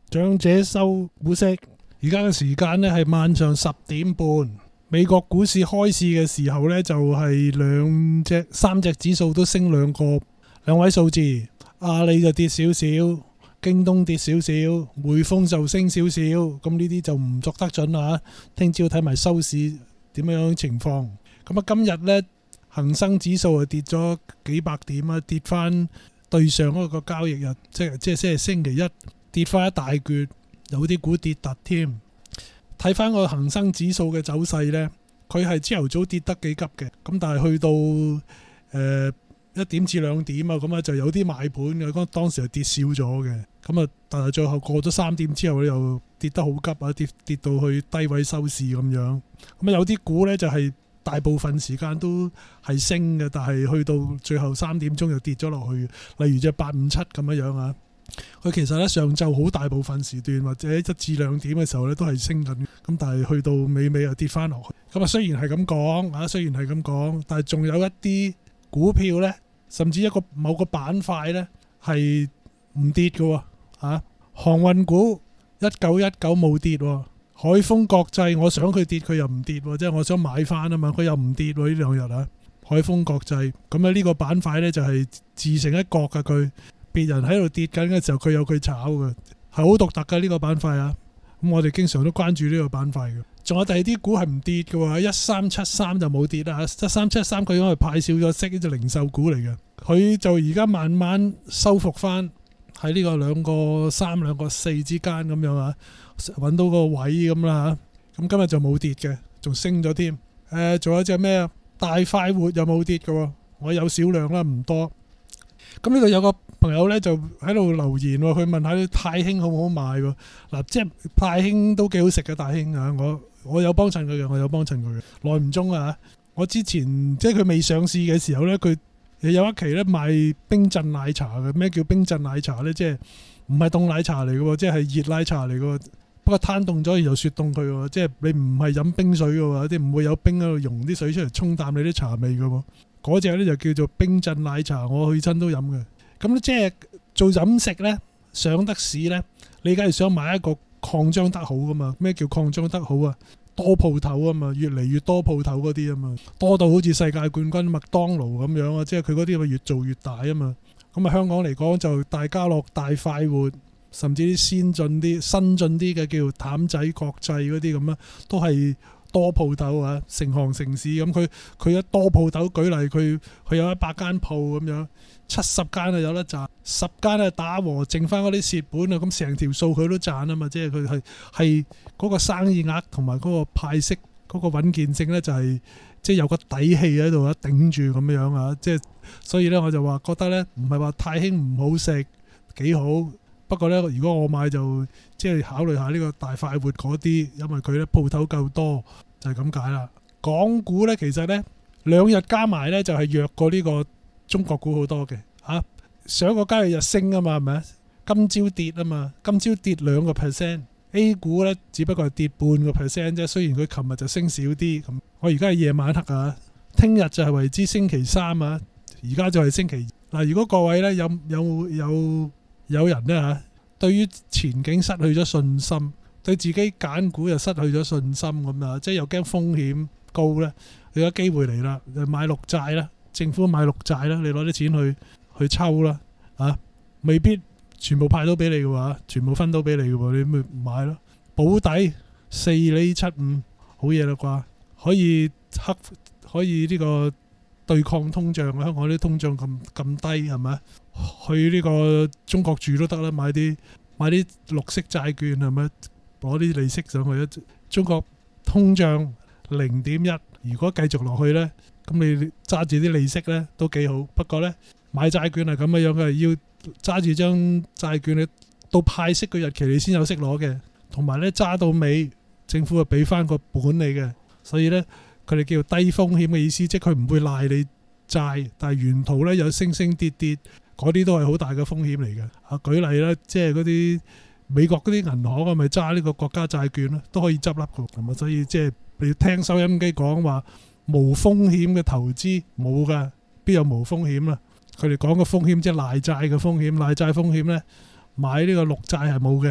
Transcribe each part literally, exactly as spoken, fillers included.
長者收股息，而家嘅時間呢係晚上十點半。美國股市開市嘅時候呢，就係兩隻、三隻指數都升兩個兩位數字。阿里就跌少少，京東跌少少，匯豐就升少少。咁呢啲就唔作得準啦。聽朝睇埋收市點樣情況。咁啊，今日呢，恒生指數啊跌咗幾百點啊，跌翻對上嗰個交易日，即係即係即係星期一跌翻一大橛，有啲股跌突添。睇翻個恒生指數嘅走勢呢，佢係朝頭早跌得幾急嘅，咁但係去到誒、呃、一點至兩點啊，咁啊就有啲買盤嘅，嗰當時係跌少咗嘅，咁啊但係最後過咗三點之後咧，又跌得好急啊，跌跌到去低位收市咁樣。咁啊有啲股呢，就係、是、大部分時間都係升嘅，但係去到最後三點鐘又跌咗落去，例如隻八五七咁樣樣啊。佢其實咧上晝好大部分時段或者一至兩點嘅時候咧都係升緊，咁但係去到尾尾又跌翻落去。咁啊雖然係咁講啊，雖然係咁講，但係仲有一啲股票咧，甚至一個某個板塊咧係唔跌嘅喎。啊，航運股一九一九冇跌喎，海豐國際我想佢跌佢又唔跌喎，即係我想買翻啊嘛，佢又唔跌喎呢兩日啊。海豐國際咁啊呢個板塊咧就係自成一國嘅佢。別人喺度跌緊嘅時候，佢有佢炒嘅，係好獨特嘅呢個板塊啊！咁我哋經常都關注呢個板塊嘅。仲有第二啲股係唔跌嘅喎，一三七三就冇跌啦。一三七三佢因為派少咗息，呢隻零售股嚟嘅，佢就而家慢慢收復翻喺呢個兩個三兩個四之間咁樣啊，揾到個位咁啦嚇。咁今日就冇跌嘅，仲升咗添。誒、呃，仲有隻咩啊？大快活又冇跌嘅喎，我有少量啦，唔多。咁呢度有個朋友咧就喺度留言喎，佢問下啲太興好唔好買喎？嗱，即係太興都幾好食嘅太興啊！我我有幫襯佢嘅，我有幫襯佢嘅。耐唔中啊！我之前即係佢未上市嘅時候咧，佢有一期咧賣冰鎮奶茶嘅。咩叫冰鎮奶茶咧？即係唔係凍奶茶嚟嘅喎，即係熱奶茶嚟嘅喎。不過攤凍咗然後雪凍佢喎，即係你唔係飲冰水嘅喎，啲唔會有冰喺度溶啲水出嚟沖淡你啲茶味嘅喎。嗰隻咧就叫做冰鎮奶茶，我去親都飲嘅。咁即係做飲食咧，上得市咧，你梗係想買一個擴張得好噶嘛？咩叫擴張得好啊？多鋪頭啊嘛，越嚟越多鋪頭嗰啲啊嘛，多到好似世界冠軍麥當勞咁樣啊！即係佢嗰啲咪越做越大啊嘛。咁啊香港嚟講就大家樂、大快活，甚至啲先進啲、新進啲嘅叫譚仔國際嗰啲咁啊，都係多鋪頭啊，成行成市咁。佢佢一多鋪頭，舉例佢佢有一百間鋪咁樣，七十間啊有得賺，十間啊打和，剩翻嗰啲蝕本啊，咁成條數佢都賺啊嘛。即係佢係係嗰個生意額同埋嗰個派息嗰個穩健性咧，就係即係有個底氣喺度啊，頂住咁樣啊。即係所以咧，我就話覺得咧，唔係話太興唔好食，幾好。不過咧，如果我買就即係考慮下呢個大快活嗰啲，因為佢咧鋪頭夠多，就係咁解啦。港股咧其實咧兩日加埋咧就係弱過呢個中國股好多嘅嚇、啊。上個交易日升啊嘛，係咪？今朝跌啊嘛，今朝跌兩個 percent。A 股咧只不過係跌半個 percent 啫。雖然佢琴日就升少啲咁，我而家係夜晚黑啊，聽日就係為之星期三啊，而家就係星期二嗱。如果各位咧有有有，有有人咧嚇，對於前景失去咗信心，對自己揀股又失去咗信心咁啊，即係又驚風險高咧，你有機會嚟啦，就買綠債啦，政府買綠債啦，你攞啲錢去去抽啦，啊，未必全部派到俾你嘅喎，全部分到俾你嘅喎，你咪買咯，保底四厘七五，好嘢啦啩，可以克可以呢個對抗通脹啊！香港啲通脹咁咁低係咪？去呢個中國住都得啦，買啲買啲綠色債券係咪？攞啲利息上去啊！中國通脹零點一，如果繼續落去呢，咁你揸住啲利息呢都幾好。不過呢，買債券係咁嘅樣嘅，要揸住張債券，你到派息嘅日期你先有息攞嘅，同埋呢揸到尾，政府就俾翻個本你嘅，所以呢。佢哋叫低風險嘅意思，即係佢唔會賴你債，但係沿途咧有升升跌跌，嗰啲都係好大嘅風險嚟嘅。啊，舉例啦，即係嗰啲美國嗰啲銀行啊，咪揸呢個國家債券咯，都可以執笠嘅。咁啊，所以即係你聽收音機講話無風險嘅投資冇㗎，邊有無風險啊？佢哋講嘅風險即係賴債嘅風險，賴債風險咧買呢個綠債係冇嘅，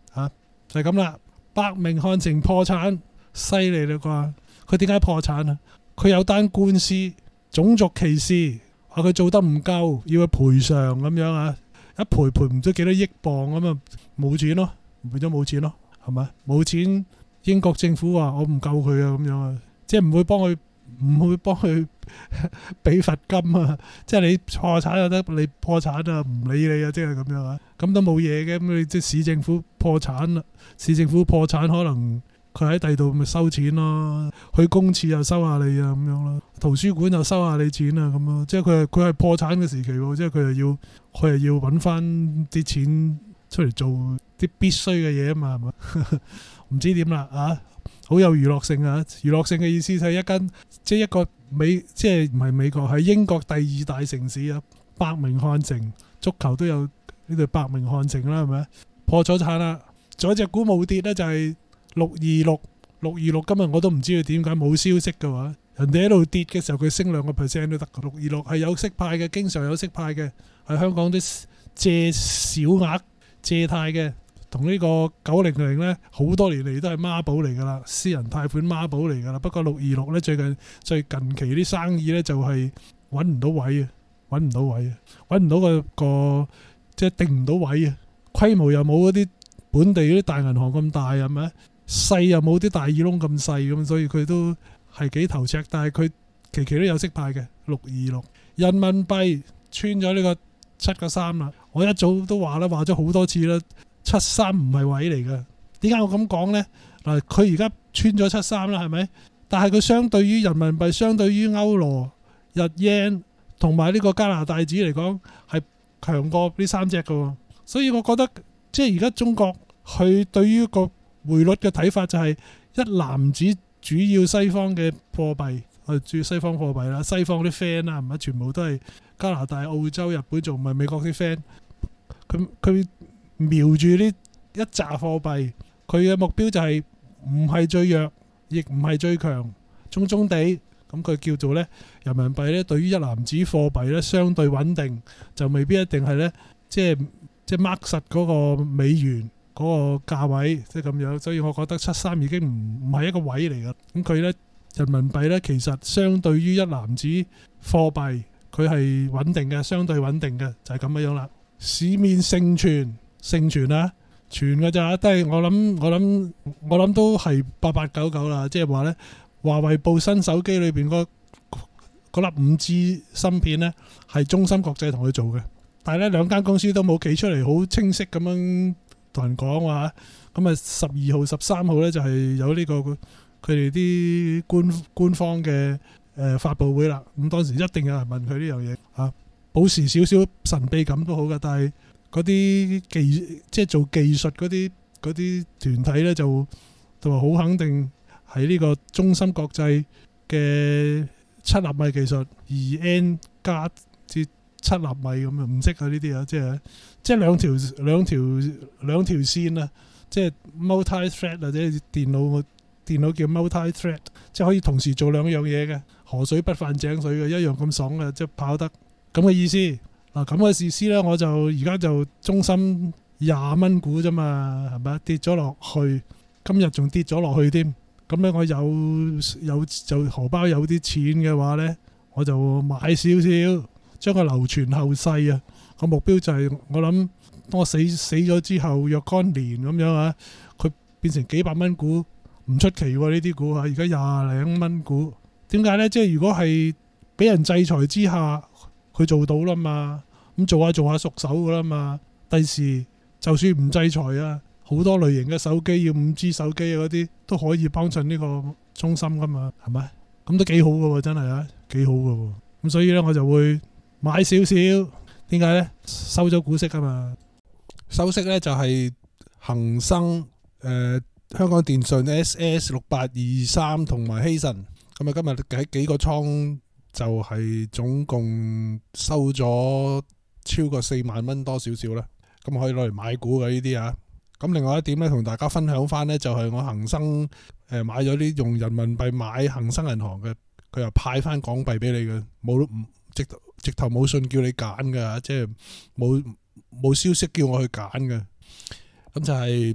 啊，就係咁啦。百名漢城破產，犀利啦啩？佢點解破產啊？佢有單官司，種族歧視，話佢做得唔夠，要去賠償咁樣啊！一賠賠唔知幾多億磅咁啊，冇錢咯，變咗冇錢咯，係咪？冇錢，英國政府話我唔救佢啊，咁樣啊，即係唔會幫佢，唔會幫佢俾罰金啊！即係你破產就得，你破產啊，唔理你啊，即係咁樣啊，咁都冇嘢嘅。咁你即係市政府破產啦，市政府破產可能佢喺第度咪收錢咯，去公廁又收下你啊咁樣咯，圖書館又收下你錢啊咁咯，即係佢係佢係破產嘅時期喎，即係佢係要佢係要揾翻啲錢出嚟做啲必須嘅嘢啊嘛，係咪？唔知點啦啊！好有娛樂性啊！娛樂性嘅意思係一間即係一個美即係唔係美國係英國第二大城市啊！百名漢城足球都有呢隊百名漢城啦，係咪？破咗產啦，仲有隻股冇跌咧，就係六二六六二六。今日我都唔知佢點解冇消息嘅話，人哋喺度跌嘅時候佢升兩個 percent 都得。六二六係有息派嘅，經常有息派嘅，係香港啲借小額借貸嘅。同呢個九零零咧，好多年嚟都係孖寶嚟㗎啦，私人貸款孖寶嚟㗎啦。不過六二六咧，最近最近期啲生意咧就係揾唔到位啊，揾唔到位啊，揾唔到個個即係定唔到位啊。規模又冇嗰啲本地嗰啲大銀行咁大，係咪？細又冇啲大耳窿咁細咁，所以佢都係幾頭赤。但係佢期期都有息派嘅。六二六人民幣穿咗呢個七個三啦。我一早都話啦，話咗好多次啦。七三唔係位嚟嘅，點解我咁講呢？嗱，佢而家穿咗七三啦，係咪？但係佢相對於人民幣、相對於歐羅、日 yen 同埋呢個加拿大紙嚟講，係強過呢三隻嘅。所以我覺得即係而家中國佢對於個匯率嘅睇法就係一籃子主要西方嘅貨幣，係主要西方貨幣啦，西方啲 friend 啦，係咪？全部都係加拿大、澳洲、日本，仲唔係美國啲 friend？佢佢。瞄住呢一紮貨幣，佢嘅目標就係唔係最弱，亦唔係最強，中中地。咁佢叫做呢人民幣呢，對於一籃子貨幣呢，相對穩定，就未必一定係呢，即係即係 mark 實嗰個美元嗰個價位，即係咁樣。所以我覺得七三已經唔唔係一個位嚟㗎。咁佢呢人民幣呢，其實相對於一籃子貨幣，佢係穩定嘅，相對穩定嘅，就係咁樣啦。市面盛傳。盛傳啊，傳嘅咋，都係我諗，我諗，我諗都係八八九九啦。即係話呢，華為部新手機裏邊嗰嗰粒五 G 芯片呢，係中芯國際同佢做嘅。但係呢兩間公司都冇企出嚟好清晰咁樣同人講話。咁啊，十二號、十三號呢，就係有呢個佢哋啲官官方嘅誒發佈會啦。咁當時一定有人問佢呢樣嘢嚇，保持少少神秘感都好嘅，但係。嗰啲技即係做技術嗰啲嗰啲團體咧，就就話好肯定係呢個中芯國際嘅七納米技術，二 N 加至七納米咁啊，唔識啊呢啲啊，即係即係兩條兩條兩條線啊，即係 multi-thread 或者電腦電腦叫 multi-thread， 即係可以同時做兩樣嘢嘅，河水不犯井水嘅，一樣咁爽嘅，即係跑得咁嘅意思。嗱咁嘅事實咧，我就而家就中芯廿蚊股啫嘛，係咪跌咗落去？今日仲跌咗落去添。咁咧，我有有就荷包有啲錢嘅話咧，我就買少少，將佢流傳後世啊！個目標就係、是、我諗，當我死死咗之後，若干年咁樣啊，佢變成幾百蚊股，唔出奇喎呢啲股啊！而家廿零蚊股，點解咧？即係如果係俾人制裁之下。佢做到啦嘛，咁做下做下熟手噶啦嘛。第時就算唔制裁啊，好多類型嘅手機要五 G 手機啊嗰啲都可以幫襯呢個中芯噶嘛，係咪？咁都幾好噶喎，真係啊，幾好噶喎。咁所以咧，我就會買少少。點解咧？收咗股息啊嘛。收息咧就係恒生、呃、香港電訊 S S 六八二三同埋希慎。咁啊，今日喺幾個倉。就係總共收咗超過四萬蚊多少少啦，咁可以攞嚟買股嘅呢啲啊。咁另外一點咧，同大家分享翻咧，就係我恒生誒買咗啲用人民幣買恒生銀行嘅，佢又派翻港幣俾你嘅，冇唔直直頭冇信叫你揀嘅，即係冇冇消息叫我去揀嘅。咁就係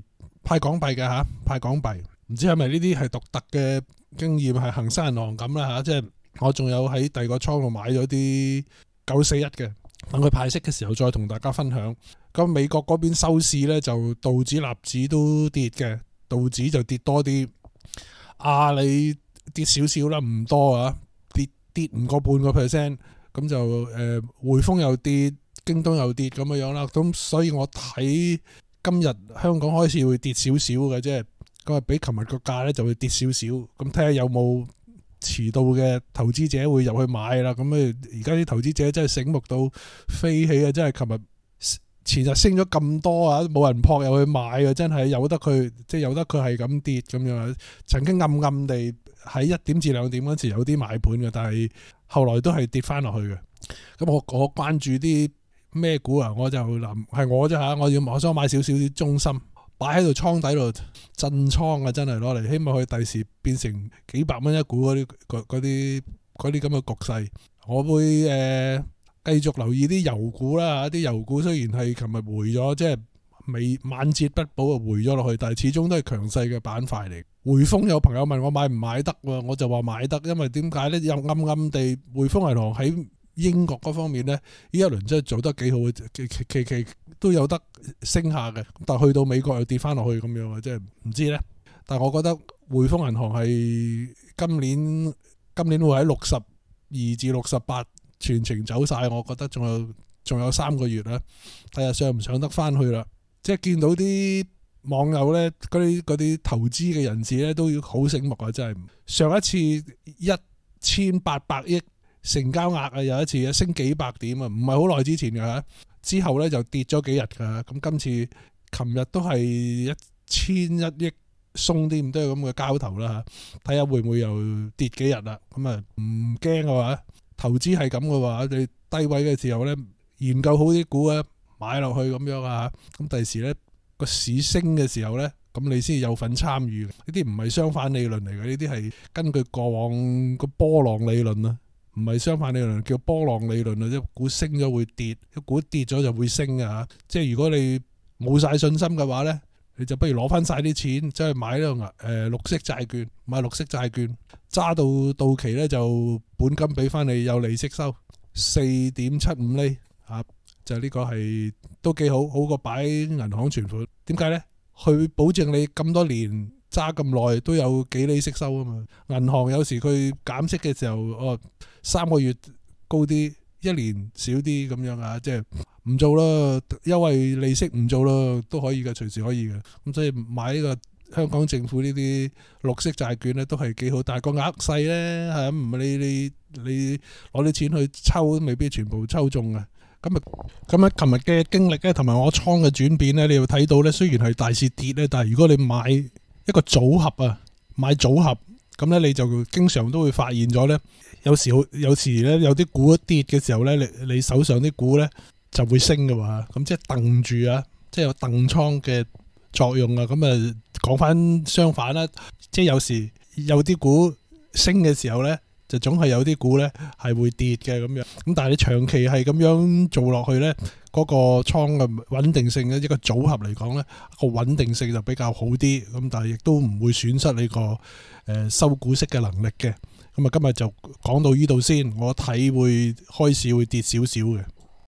派港幣嘅嚇，派港幣。唔知係咪呢啲係獨特嘅經驗，係恒生銀行咁啦嚇，即係我仲有喺第二個倉度買咗啲九四一嘅，等佢派息嘅時候再同大家分享。咁美國嗰邊收市呢，就道指納指都跌嘅，道指就跌多啲，阿里跌少少啦，唔多啊，跌跌唔過半個 percent， 咁就誒、呃、匯豐又跌，京東又跌咁樣樣啦。咁所以我睇今日香港開始會跌少少嘅，即係咁啊，比琴日個價咧就會跌少少。咁睇下有冇遲到嘅投資者會入去買啦。咁啊，而家啲投資者真係醒目到飛起啊！真係琴日前日升咗咁多啊，冇人撲入去買啊！真係由得佢，即係由得佢係咁跌咁樣。曾經暗暗地喺一點至兩點嗰時有啲買盤嘅，但係後來都係跌翻落去嘅。咁我我關注啲咩股啊？我就諗係我啫嚇，我要我想買少少啲中芯，擺喺度倉底度震倉啊！真係攞嚟，希望佢第時變成幾百蚊一股嗰啲嗰啲嗰啲咁嘅局勢。我會誒、呃、繼續留意啲油股啦，啲油股雖然係琴日回咗，即係未晚節不保啊回咗落去，但係始終都係強勢嘅板塊嚟。匯豐有朋友問我買唔買得喎，我就話買得，因為點解呢？又暗暗地匯豐銀行喺英國嗰方面呢，呢一輪真係做得幾好，期期期都有得升下嘅，但係去到美國又跌翻落去咁樣啊，即係唔知呢。但係我覺得匯豐銀行係今年今年會喺六十二至六十八全程走晒，我覺得仲有仲有三個月啦，睇下上唔上得翻去啦。即係見到啲網友呢，嗰啲嗰啲投資嘅人士呢，都要好醒目啊！真係上一次一千八百億成交額啊，有一次升幾百點啊，唔係好耐之前㗎，之後呢就跌咗幾日㗎。咁今次琴日都係一千一億鬆啲，都係咁嘅交投啦嚇。睇下會唔會又跌幾日啦？咁啊唔驚嘅話，投資係咁嘅話，你低位嘅時候呢，研究好啲股啊，買落去咁樣啊。咁第時呢個市升嘅時候呢，咁你先有份參與。呢啲唔係相反理論嚟嘅，呢啲係根據過往個波浪理論啊，唔係相反理論，叫波浪理論啊。即係股升咗會跌，一股跌咗就會升嘅嚇。即係如果你冇晒信心嘅話呢，你就不如攞翻晒啲錢，即係買呢個誒綠色債券，買綠色債券，揸到到期呢，就本金俾翻你有利息收，四點七五厘嚇。就呢個係都幾好，好過擺銀行存款。點解呢？佢保證你咁多年揸咁耐都有幾厘息收啊嘛。銀行有時佢減息嘅時候，哦三個月高啲，一年少啲咁樣啊，即係唔做啦，優惠利息唔做啦，都可以嘅，隨時可以嘅。咁所以買呢個香港政府呢啲綠色債券咧，都係幾好，但係個額細咧，係唔係你你你攞啲錢去抽，都未必全部抽中嘅。咁啊，咁啊，琴日嘅經歷咧，同埋我倉嘅轉變咧，你要睇到咧，雖然係大市跌咧，但係如果你買一個組合啊，買組合咁咧，你就經常都會發現咗咧，有時有時咧有啲股一跌嘅時候咧，你你手上啲股咧就會升嘅喎，咁即係掟住啊，即係有掟倉嘅作用啊。咁啊，講翻相反啦，即係有時有啲股升嘅時候咧，就總係有啲股咧係會跌嘅咁樣，咁但係你長期係咁樣做落去咧，嗰個倉嘅穩定性咧，一個組合嚟講咧，個穩定性就比較好啲，咁但係亦都唔會損失你個誒收股息嘅能力嘅。咁啊，今日就講到呢度先，我睇會開始會跌少少嘅。